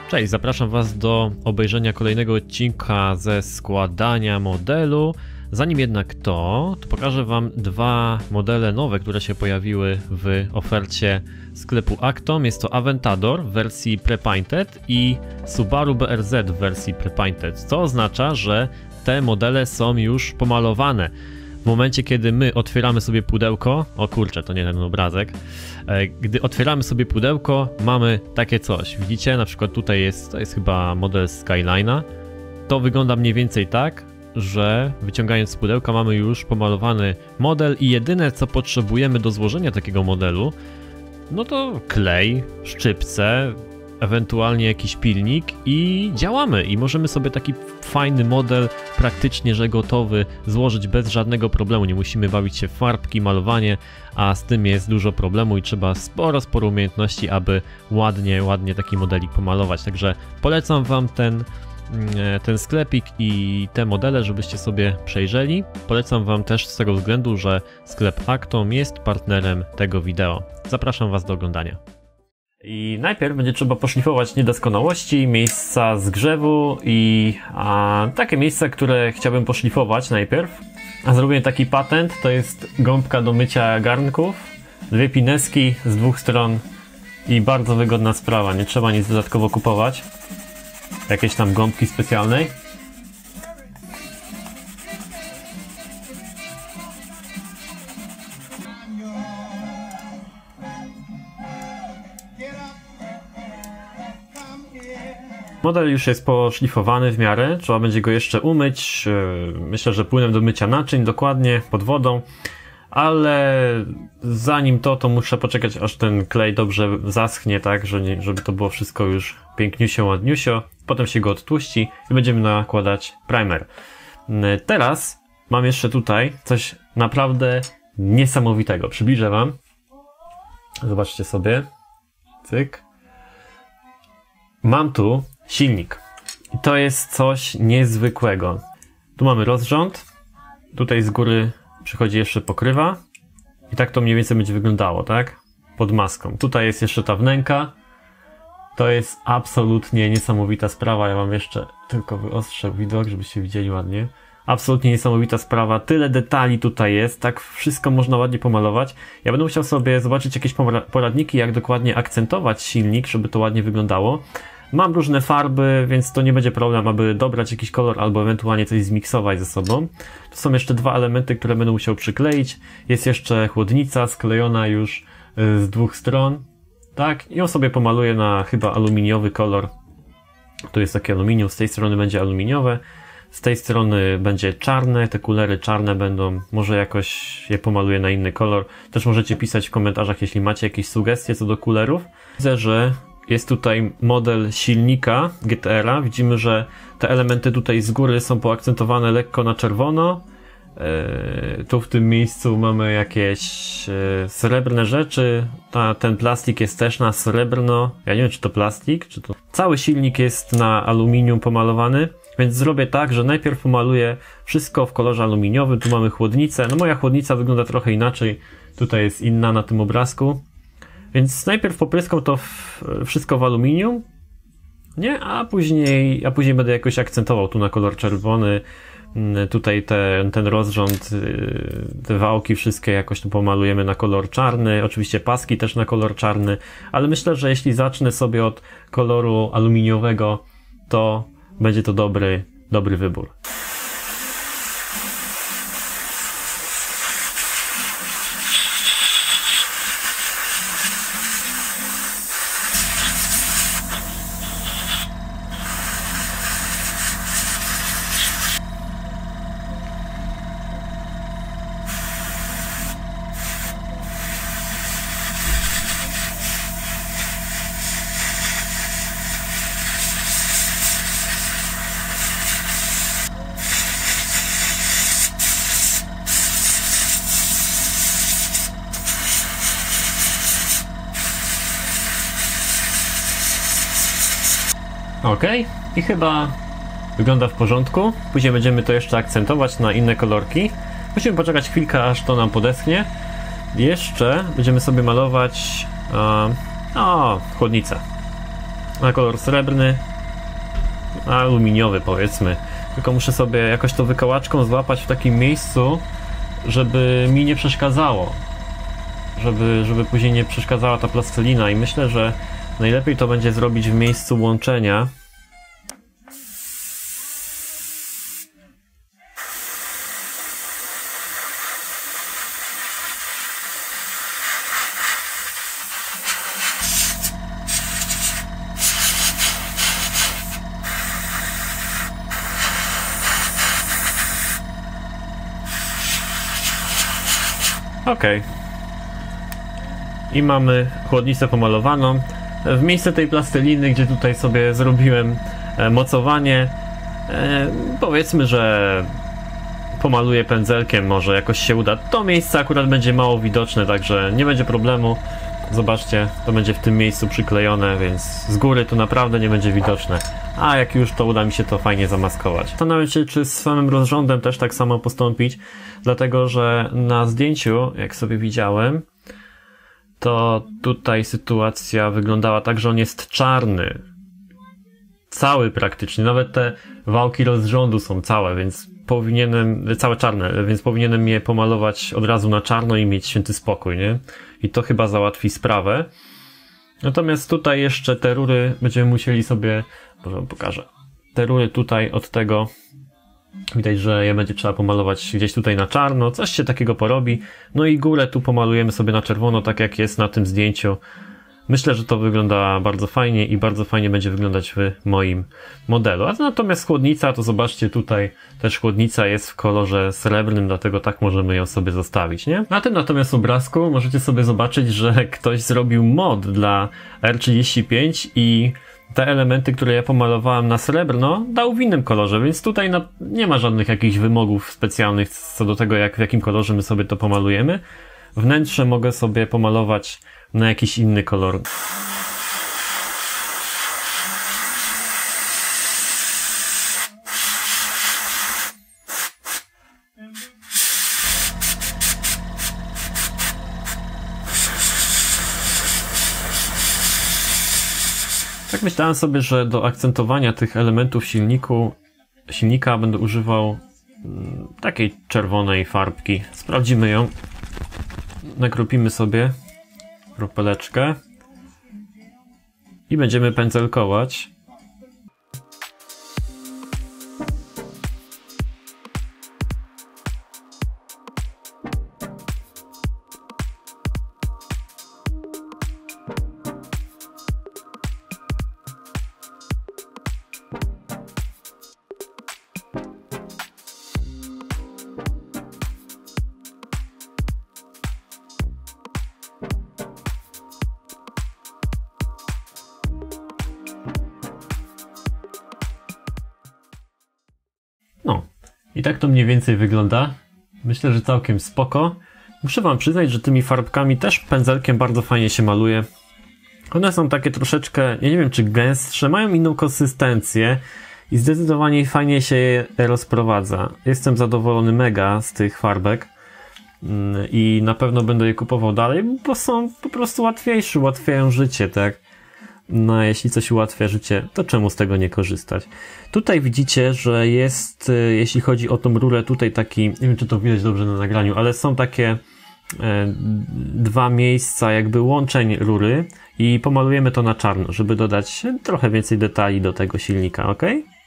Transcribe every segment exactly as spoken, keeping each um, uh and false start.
Cześć, zapraszam Was do obejrzenia kolejnego odcinka ze składania modelu. Zanim jednak to, to pokażę Wam dwa modele nowe, które się pojawiły w ofercie sklepu Actom. Jest to Aventador w wersji Prepainted i Subaru B R Z w wersji Prepainted, co oznacza, że te modele są już pomalowane. W momencie, kiedy my otwieramy sobie pudełko, o kurczę, to nie ten obrazek, gdy otwieramy sobie pudełko, mamy takie coś. Widzicie, na przykład tutaj jest, to jest chyba model Skyline'a. To wygląda mniej więcej tak, że wyciągając z pudełka mamy już pomalowany model i jedyne co potrzebujemy do złożenia takiego modelu, no to klej, szczypce, ewentualnie jakiś pilnik i działamy i możemy sobie taki fajny model praktycznie, że gotowy złożyć bez żadnego problemu. Nie musimy bawić się w farbki, malowanie, a z tym jest dużo problemu i trzeba sporo, sporo umiejętności, aby ładnie, ładnie taki modelik pomalować. Także polecam Wam ten ten sklepik i te modele, żebyście sobie przejrzeli. Polecam Wam też z tego względu, że sklep Actom jest partnerem tego wideo. Zapraszam Was do oglądania. I najpierw będzie trzeba poszlifować niedoskonałości, miejsca zgrzewu i a, takie miejsca, które chciałbym poszlifować najpierw. A zrobię taki patent, to jest gąbka do mycia garnków, dwie pineski z dwóch stron i bardzo wygodna sprawa, nie trzeba nic dodatkowo kupować. Jakieś tam gąbki specjalnej. Model już jest poszlifowany w miarę, trzeba będzie go jeszcze umyć. Myślę, że płynem do mycia naczyń, dokładnie, pod wodą. Ale zanim to, to muszę poczekać, aż ten klej dobrze zaschnie, tak, że nie, żeby to było wszystko już piękniusio, ładniusio. Potem się go odtłuści i będziemy nakładać primer. Teraz mam jeszcze tutaj coś naprawdę niesamowitego. Przybliżę Wam. Zobaczcie sobie. Cyk. Mam tu silnik. I to jest coś niezwykłego. Tu mamy rozrząd. Tutaj z góry przychodzi jeszcze pokrywa. I tak to mniej więcej będzie wyglądało, tak? Pod maską. Tutaj jest jeszcze ta wnęka. To jest absolutnie niesamowita sprawa. Ja Wam jeszcze tylko wyostrzę widok, żebyście widzieli ładnie. Absolutnie niesamowita sprawa. Tyle detali tutaj jest. Tak wszystko można ładnie pomalować. Ja będę musiał sobie zobaczyć jakieś poradniki, jak dokładnie akcentować silnik, żeby to ładnie wyglądało. Mam różne farby, więc to nie będzie problem, aby dobrać jakiś kolor albo ewentualnie coś zmiksować ze sobą. Tu są jeszcze dwa elementy, które będę musiał przykleić. Jest jeszcze chłodnica sklejona już z dwóch stron. Tak, i ją sobie pomaluję na chyba aluminiowy kolor. Tu jest takie aluminium, z tej strony będzie aluminiowe, z tej strony będzie czarne, te kulery czarne będą, może jakoś je pomaluję na inny kolor. Też możecie pisać w komentarzach, jeśli macie jakieś sugestie co do kulerów. Widzę, że jest tutaj model silnika G T R-a, widzimy, że te elementy tutaj z góry są poakcentowane lekko na czerwono. Yy, tu w tym miejscu mamy jakieś yy, srebrne rzeczy. Ta, ten plastik jest też na srebrno. Ja nie wiem, czy to plastik, czy to... Cały silnik jest na aluminium pomalowany, więc zrobię tak, że najpierw pomaluję wszystko w kolorze aluminiowym. Tu mamy chłodnicę. No moja chłodnica wygląda trochę inaczej. Tutaj jest inna na tym obrazku. Więc najpierw popryskam to w, wszystko w aluminium. Nie? A później, a później będę jakoś akcentował tu na kolor czerwony. Tutaj ten, ten rozrząd, te wałki wszystkie jakoś tu pomalujemy na kolor czarny, oczywiście paski też na kolor czarny, ale myślę, że jeśli zacznę sobie od koloru aluminiowego, to będzie to dobry, dobry wybór. Ok, i chyba wygląda w porządku. Później będziemy to jeszcze akcentować na inne kolorki. Musimy poczekać chwilkę, aż to nam podeschnie. Jeszcze będziemy sobie malować uh, o, chłodnicę. na kolor srebrny, aluminiowy powiedzmy. Tylko muszę sobie jakoś to wykałaczką złapać w takim miejscu, żeby mi nie przeszkadzało. Żeby, żeby później nie przeszkadzała ta plastelina i myślę, że najlepiej to będzie zrobić w miejscu łączenia. Ok. I mamy chłodnicę pomalowaną. W miejsce tej plasteliny, gdzie tutaj sobie zrobiłem mocowanie, powiedzmy, że pomaluję pędzelkiem, może jakoś się uda. To miejsce akurat będzie mało widoczne, także nie będzie problemu. Zobaczcie, to będzie w tym miejscu przyklejone, więc z góry to naprawdę nie będzie widoczne. A jak już, to uda mi się to fajnie zamaskować. Zastanawiam się, czy z samym rozrządem też tak samo postąpić, dlatego że na zdjęciu, jak sobie widziałem, to tutaj sytuacja wyglądała tak, że on jest czarny. Cały praktycznie, nawet te wałki rozrządu są całe, więc powinienem, całe czarne, więc powinienem je pomalować od razu na czarno i mieć święty spokój, nie? I to chyba załatwi sprawę. Natomiast tutaj jeszcze te rury będziemy musieli sobie, może wam pokażę, te rury tutaj od tego, widać, że je będzie trzeba pomalować gdzieś tutaj na czarno, coś się takiego porobi. No i górę tu pomalujemy sobie na czerwono, tak jak jest na tym zdjęciu. Myślę, że to wygląda bardzo fajnie i bardzo fajnie będzie wyglądać w moim modelu. A natomiast chłodnica, to zobaczcie, tutaj też chłodnica jest w kolorze srebrnym, dlatego tak możemy ją sobie zostawić, nie? Na tym natomiast obrazku możecie sobie zobaczyć, że ktoś zrobił mod dla R trzydzieści pięć i te elementy, które ja pomalowałem na srebrno, dał w innym kolorze, więc tutaj na, nie ma żadnych jakichś wymogów specjalnych co do tego, jak, w jakim kolorze my sobie to pomalujemy. Wnętrze mogę sobie pomalować na jakiś inny kolor. Tak myślałem sobie, że do akcentowania tych elementów silniku, silnika będę używał takiej czerwonej farbki. Sprawdzimy ją. Nakropimy sobie kropeleczkę i będziemy pędzelkować. No, i tak to mniej więcej wygląda. Myślę, że całkiem spoko. Muszę wam przyznać, że tymi farbkami też pędzelkiem bardzo fajnie się maluje. One są takie troszeczkę, ja nie wiem czy gęstsze, mają inną konsystencję i zdecydowanie fajnie się je rozprowadza. Jestem zadowolony mega z tych farbek i na pewno będę je kupował dalej, bo są po prostu łatwiejsze, ułatwiają życie, tak? No, jeśli coś ułatwia życie, to czemu z tego nie korzystać? Tutaj widzicie, że jest, jeśli chodzi o tą rurę, tutaj taki, nie wiem czy to widać dobrze na nagraniu, ale są takie e, dwa miejsca jakby łączeń rury i pomalujemy to na czarno, żeby dodać trochę więcej detali do tego silnika, ok?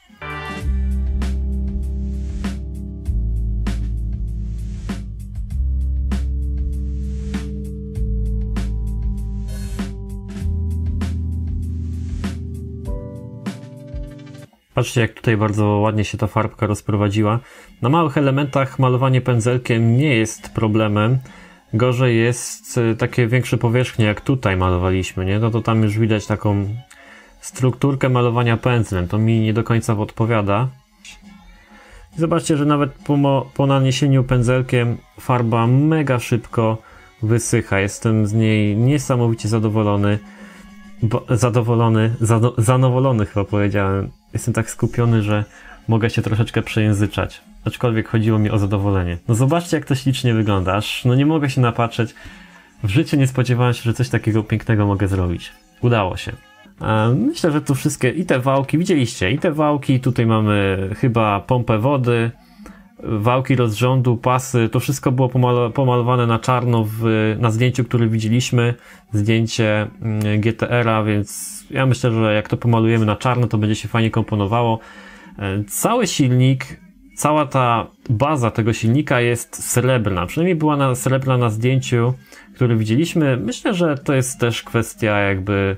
Patrzcie, jak tutaj bardzo ładnie się ta farbka rozprowadziła. Na małych elementach malowanie pędzelkiem nie jest problemem. Gorzej jest takie większe powierzchnie, jak tutaj malowaliśmy, nie? No to tam już widać taką strukturkę malowania pędzlem. To mi nie do końca odpowiada. Zobaczcie, że nawet po, po naniesieniu pędzelkiem farba mega szybko wysycha. Jestem z niej niesamowicie zadowolony. Bo, zadowolony, zado, zanowolony chyba powiedziałem. Jestem tak skupiony, że mogę się troszeczkę przejęzyczać. Aczkolwiek chodziło mi o zadowolenie. No zobaczcie, jak to ślicznie wygląda. Aż no nie mogę się napatrzeć. W życiu nie spodziewałem się, że coś takiego pięknego mogę zrobić. Udało się. Myślę, że tu wszystkie, i te wałki, widzieliście, i te wałki, tutaj mamy chyba pompę wody, wałki rozrządu, pasy, to wszystko było pomalo pomalowane na czarno w, na zdjęciu, które widzieliśmy, zdjęcie G T R-a, więc ja myślę, że jak to pomalujemy na czarno, to będzie się fajnie komponowało. Cały silnik, cała ta baza tego silnika jest srebrna, przynajmniej była na, srebrna na zdjęciu, które widzieliśmy. Myślę, że to jest też kwestia jakby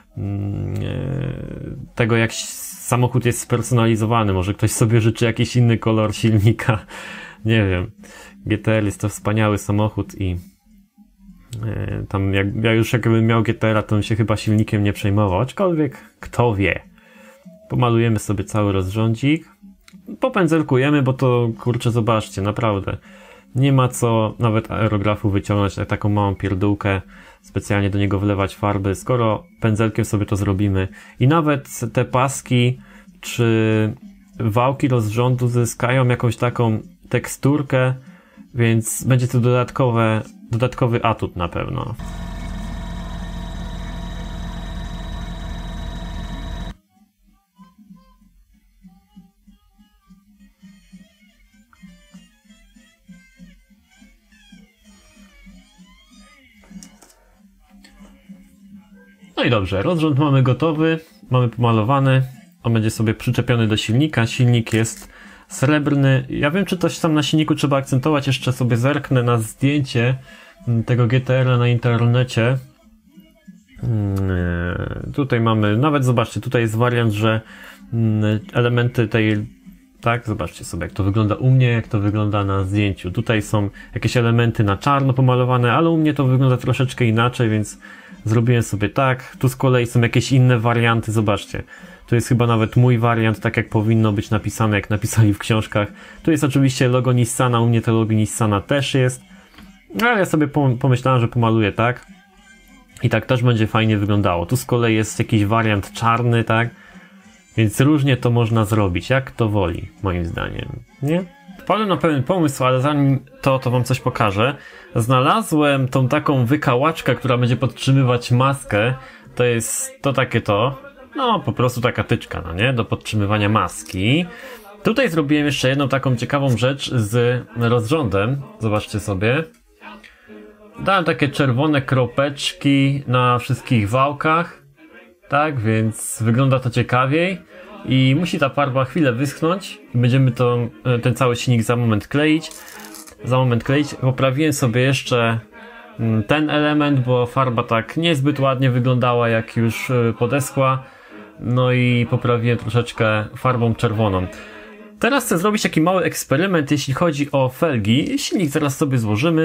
tego, jak samochód jest spersonalizowany. Może ktoś sobie życzy jakiś inny kolor silnika. Nie wiem. G T R jest to wspaniały samochód i tam jak ja już jakbym miał G T R-a, to bym się chyba silnikiem nie przejmował. Aczkolwiek kto wie. Pomalujemy sobie cały rozrządzik. Popędzelkujemy, bo to kurczę, zobaczcie, naprawdę. Nie ma co nawet aerografu wyciągnąć, jak taką małą pierdółkę, specjalnie do niego wlewać farby, skoro pędzelkiem sobie to zrobimy. I nawet te paski czy wałki rozrządu zyskają jakąś taką teksturkę, więc będzie to dodatkowe, dodatkowy atut na pewno. No i dobrze, rozrząd mamy gotowy, mamy pomalowany, on będzie sobie przyczepiony do silnika, silnik jest srebrny. Ja wiem, czy coś tam na silniku trzeba akcentować, jeszcze sobie zerknę na zdjęcie tego G T R-a na internecie. Tutaj mamy, nawet zobaczcie, tutaj jest wariant, że elementy tej, tak, zobaczcie sobie, jak to wygląda u mnie, jak to wygląda na zdjęciu. Tutaj są jakieś elementy na czarno pomalowane, ale u mnie to wygląda troszeczkę inaczej, więc zrobiłem sobie tak. Tu z kolei są jakieś inne warianty, zobaczcie. Tu jest chyba nawet mój wariant, tak jak powinno być napisane, jak napisali w książkach. Tu jest oczywiście logo Nissana, u mnie to logo Nissana też jest. Ale ja sobie pomyślałem, że pomaluję tak. I tak też będzie fajnie wyglądało. Tu z kolei jest jakiś wariant czarny, tak? Więc różnie to można zrobić, jak to woli, moim zdaniem, nie? Wpadłem na pewien pomysł, ale zanim to, to wam coś pokażę. Znalazłem tą taką wykałaczkę, która będzie podtrzymywać maskę. To jest to takie to. No, po prostu taka tyczka, no nie? Do podtrzymywania maski. Tutaj zrobiłem jeszcze jedną taką ciekawą rzecz z rozrządem. Zobaczcie sobie. Dałem takie czerwone kropeczki na wszystkich wałkach. Tak, więc wygląda to ciekawiej. I musi ta farba chwilę wyschnąć. Będziemy to, ten cały silnik za moment kleić. Za moment kleić. Poprawiłem sobie jeszcze ten element, bo farba tak niezbyt ładnie wyglądała, jak już podeschła. No i poprawiłem troszeczkę farbą czerwoną. Teraz chcę zrobić taki mały eksperyment, jeśli chodzi o felgi. Silnik zaraz sobie złożymy.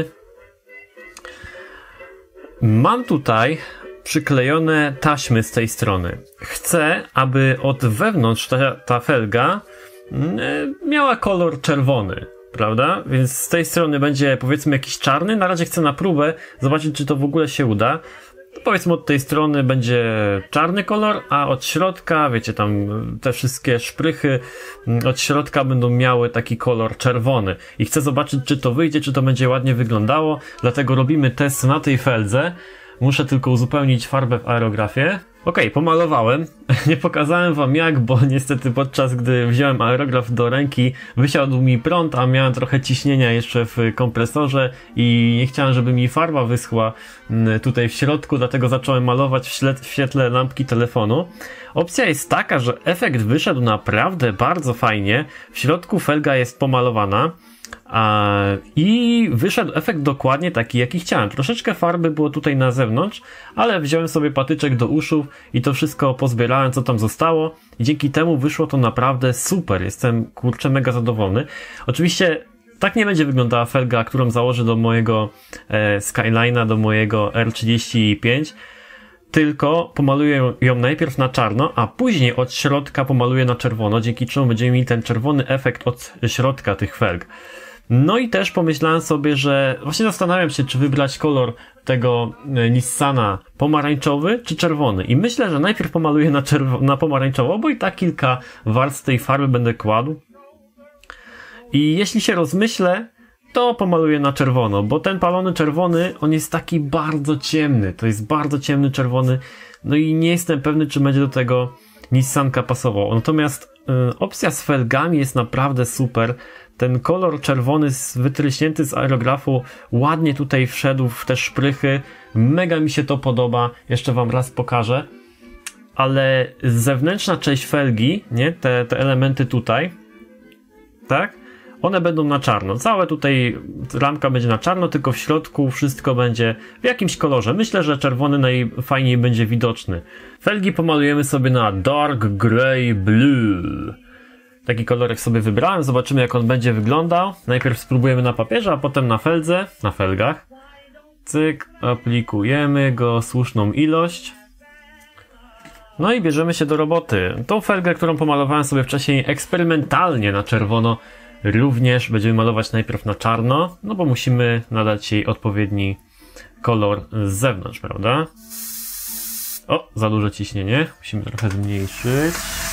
Mam tutaj przyklejone taśmy z tej strony. Chcę, aby od wewnątrz ta, ta felga miała kolor czerwony, prawda? Więc z tej strony będzie, powiedzmy, jakiś czarny. Na razie chcę na próbę zobaczyć, czy to w ogóle się uda. Powiedzmy, od tej strony będzie czarny kolor, a od środka, wiecie, tam te wszystkie szprychy od środka będą miały taki kolor czerwony. I chcę zobaczyć, czy to wyjdzie, czy to będzie ładnie wyglądało. Dlatego robimy test na tej feldze. Muszę tylko uzupełnić farbę w aerografie. Ok, pomalowałem. Nie pokazałem wam jak, bo niestety podczas gdy wziąłem aerograf do ręki, wysiadł mi prąd, a miałem trochę ciśnienia jeszcze w kompresorze i nie chciałem, żeby mi farba wyschła tutaj w środku, dlatego zacząłem malować w, śle- w świetle lampki telefonu. Opcja jest taka, że efekt wyszedł naprawdę bardzo fajnie. W środku felga jest pomalowana. A, i wyszedł efekt dokładnie taki, jaki chciałem. Troszeczkę farby było tutaj na zewnątrz, ale wziąłem sobie patyczek do uszu i to wszystko pozbierałem, co tam zostało, i dzięki temu wyszło to naprawdę super. Jestem, kurczę, mega zadowolony. Oczywiście tak nie będzie wyglądała felga, którą założę do mojego e, Skyline'a, do mojego R trzydzieści pięć, tylko pomaluję ją najpierw na czarno, a później od środka pomaluję na czerwono, dzięki czemu będziemy mieli ten czerwony efekt od środka tych felg. No i też pomyślałem sobie, że właśnie zastanawiam się, czy wybrać kolor tego Nissana pomarańczowy czy czerwony. I myślę, że najpierw pomaluję na, czerwo- na pomarańczowo, bo i tak kilka warstw tej farby będę kładł. I jeśli się rozmyślę, to pomaluję na czerwono, bo ten palony czerwony, on jest taki bardzo ciemny. To jest bardzo ciemny czerwony. no i nie jestem pewny, czy będzie do tego Nissanka pasował. Natomiast y, opcja z felgami jest naprawdę super. Ten kolor czerwony z, wytryśnięty z aerografu ładnie tutaj wszedł w te szprychy. Mega mi się to podoba. Jeszcze wam raz pokażę. Ale zewnętrzna część felgi, nie? Te, te elementy tutaj, tak? One będą na czarno. Całe tutaj ramka będzie na czarno, tylko w środku wszystko będzie w jakimś kolorze. Myślę, że czerwony najfajniej będzie widoczny. Felgi pomalujemy sobie na Dark Grey Blue. Taki kolorek sobie wybrałem. Zobaczymy, jak on będzie wyglądał. Najpierw spróbujemy na papierze, a potem na feldze, na felgach. Cyk, aplikujemy go słuszną ilość. No i bierzemy się do roboty. Tą felgę, którą pomalowałem sobie wcześniej eksperymentalnie na czerwono, również będziemy malować najpierw na czarno, no bo musimy nadać jej odpowiedni kolor z zewnątrz, prawda? O, za duże ciśnienie. Musimy trochę zmniejszyć.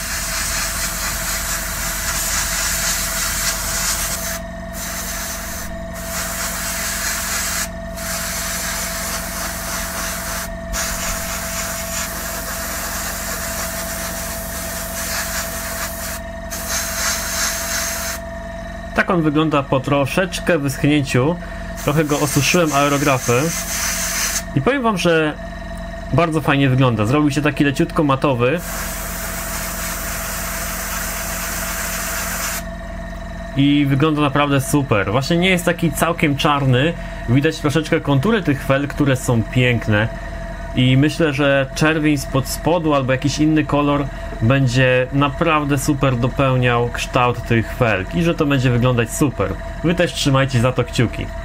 Tak on wygląda po troszeczkę wyschnięciu. Trochę go osuszyłem aerografem. I powiem wam, że bardzo fajnie wygląda. Zrobił się taki leciutko matowy. I wygląda naprawdę super. Właśnie nie jest taki całkiem czarny. Widać troszeczkę kontury tych felg, które są piękne. I myślę, że czerwień spod spodu albo jakiś inny kolor będzie naprawdę super dopełniał kształt tych felg i że to będzie wyglądać super. Wy też trzymajcie za to kciuki.